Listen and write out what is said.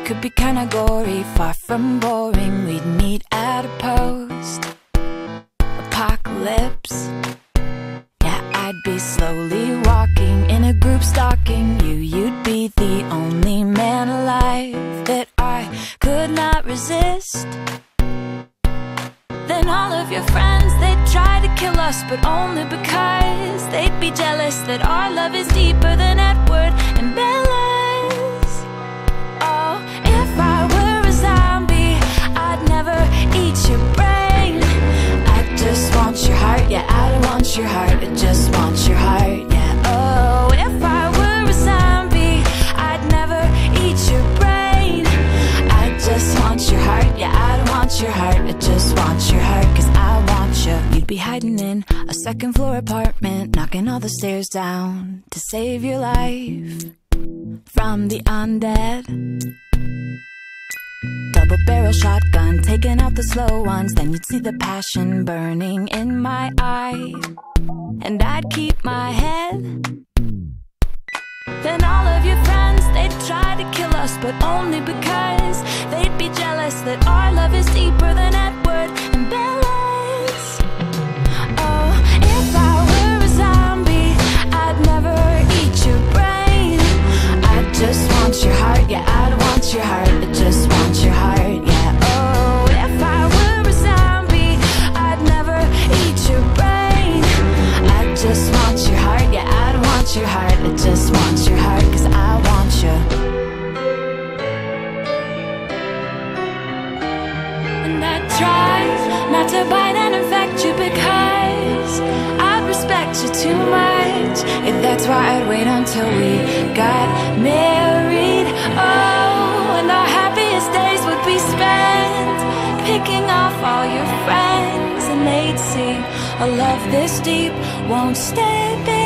could be kinda gory, far from boring. We'd meet at a post-apocalypse. Yeah, I'd be slowly walking in a group stalking you. You'd be the only man alive that I could not resist. Then all of your friends, they'd try to kill us, but only because they'd be jealous that our love is deeper than Edward and Bella's. Oh, if I were a zombie, I'd never eat your brain. I just want your heart, yeah, I don't want your heart, I just want your heart, yeah. Oh, if I were a zombie, I'd never eat your brain. I just want your heart, yeah, I don't want your heart, I just want your heart, 'cause I want you. You'd be hiding in a second floor apartment, knocking all the stairs down to save your life from the undead. Double barrel shotgun, taking out the slow ones. Then you'd see the passion burning in my eye, and I'd keep my head. Then all of your friends, they'd try to kill us, but only because they'd be jealous that our love is deeper than Edward and Bella's. Oh, if I were a zombie, I'd never eat your brain. I just want your heart, yeah, I don't want your heart, I just want your heart, yeah. Oh, if I were a zombie, I'd never eat your brain. I just want your heart, yeah, I don't want your heart, I just want your heart, 'cause I want you. And I try not to bite and infect you, because I respect you too much. If that's why I'd wait until we got married. Oh, and our happiest days would be spent picking off all your friends, and they'd see a love this deep won't stay big.